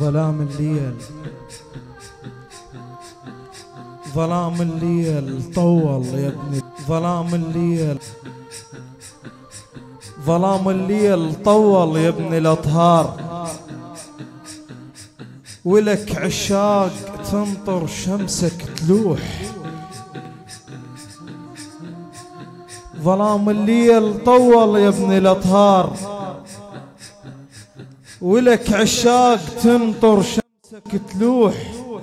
ظلام الليل ظلام الليل طول يا ابني، ظلام الليل ظلام الليل طول يا ابن الأطهار، ولك عشاق تنطر شمسك تلوح. ظلام الليل طول يا ابن الأطهار، ولك عشاق تنطر شمسك تلوح.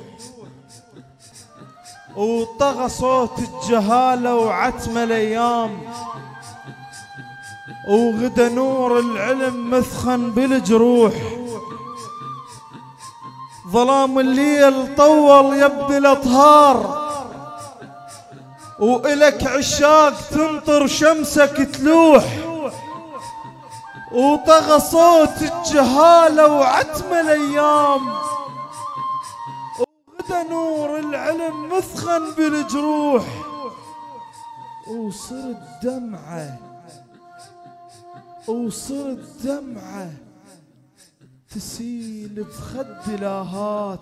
وطغى صوت الجهالة وعتم الأيام، وغدا نور العلم مثخن بالجروح. ظلام الليل طول يا ابن الأطهار، وإلك عشاق تنطر شمسك تلوح. وطغى صوت الجهالة وعتم الأيام، وغدا نور العلم مثخن بالجروح. وصرت دمعة وصرت دمعة تسيل بخد لاهات،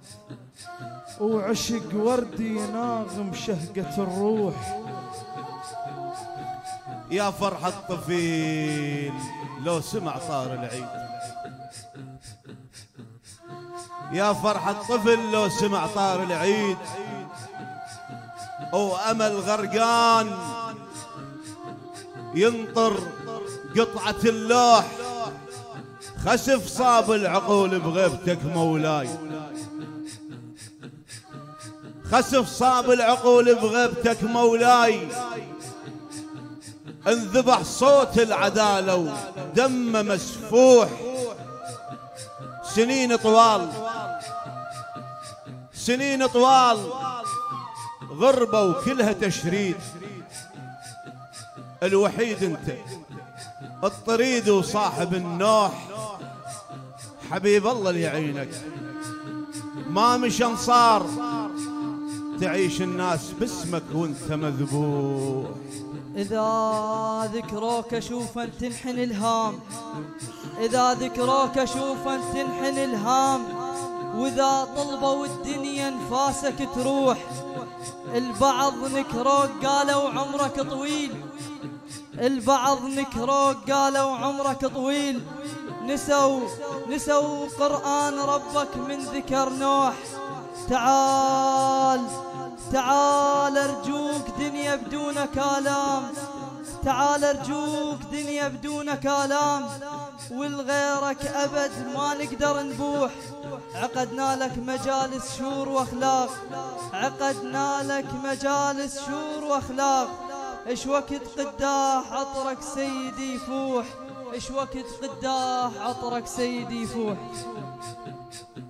وعشق وردي ناغم شهقة الروح. يا فرحة الطفيل لو سمع طار العيد، يا فرحة الطفل لو سمع طار العيد. وأمل غرقان ينطر قطعة اللوح، خسف صاب العقول بغيبتك مولاي، خسف صاب العقول بغيبتك مولاي. انذبح صوت العدالة ودم مسفوح. سنين طوال سنين طوال غربة وكلها تشريد، الوحيد انت الطريد وصاحب النوح. حبيب الله اللي يعينك، ما مش انصار تعيش الناس باسمك وانت مذبوح. إذا ذكروك أشوفا تنحن الهام، إذا ذكروك أشوفا تنحن الهام، وإذا طلبوا الدنيا انفاسك تروح. البعض نكروك قالوا عمرك طويل، البعض نكروك قالوا عمرك طويل. نسوا قرآن ربك من ذكر نوح. تعال تعال أرجوك دنيا بدونك آلام، تعال أرجوك دنيا بدونك آلام، والغيرك أبد ما نقدر نبوح. عقدنا لك مجالس شور وأخلاق، عقدنا لك مجالس شور وأخلاق. إيش وقت قداح عطرك سيدي يفوح، إيش وقت قداح عطرك سيدي يفوح.